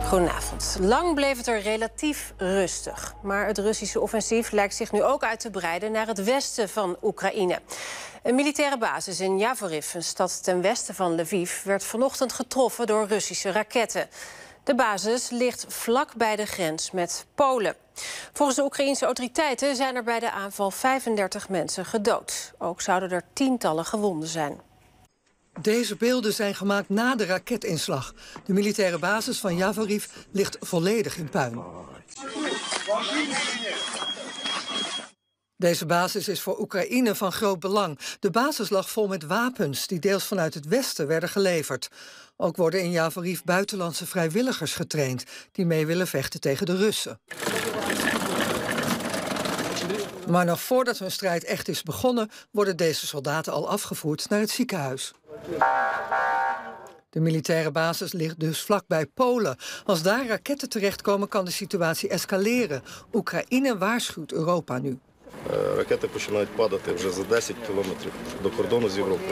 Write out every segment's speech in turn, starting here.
Goedenavond. Lang bleef het er relatief rustig. Maar het Russische offensief lijkt zich nu ook uit te breiden naar het westen van Oekraïne. Een militaire basis in Javoriv, een stad ten westen van Lviv, werd vanochtend getroffen door Russische raketten. De basis ligt vlak bij de grens met Polen. Volgens de Oekraïense autoriteiten zijn er bij de aanval 35 mensen gedood. Ook zouden er tientallen gewonden zijn. Deze beelden zijn gemaakt na de raketinslag. De militaire basis van Javoriv ligt volledig in puin. Deze basis is voor Oekraïne van groot belang. De basis lag vol met wapens die deels vanuit het westen werden geleverd. Ook worden in Javoriv buitenlandse vrijwilligers getraind die mee willen vechten tegen de Russen. Maar nog voordat hun strijd echt is begonnen, worden deze soldaten al afgevoerd naar het ziekenhuis. De militaire basis ligt dus vlakbij Polen. Als daar raketten terechtkomen, kan de situatie escaleren. Oekraïne waarschuwt Europa nu. Ракети починають падати вже за 10 кілометрів до кордону з Європою.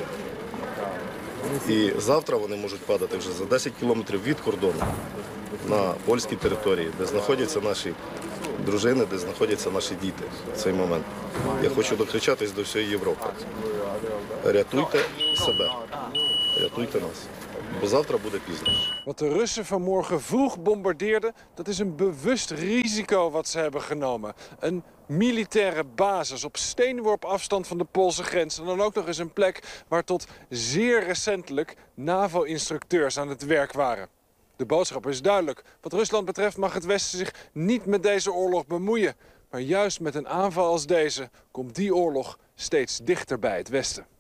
І завтра вони можуть падати вже за 10 кілометрів від кордону на польській території, де знаходяться наші дружини, де знаходяться наші діти в цей момент. Я хочу докричатись до всієї Європи. Рятуйте себе, рятуйте нас. Bо завтра буде пізно. Wat de Russen vanmorgen vroeg bombardeerden, dat is een bewust risico wat ze hebben genomen. Een militaire basis op steenworp afstand van de Poolse grens. En dan ook nog eens een plek waar tot zeer recentelijk NAVO-instructeurs aan het werk waren. De boodschap is duidelijk. Wat Rusland betreft mag het Westen zich niet met deze oorlog bemoeien. Maar juist met een aanval als deze komt die oorlog steeds dichter bij het Westen.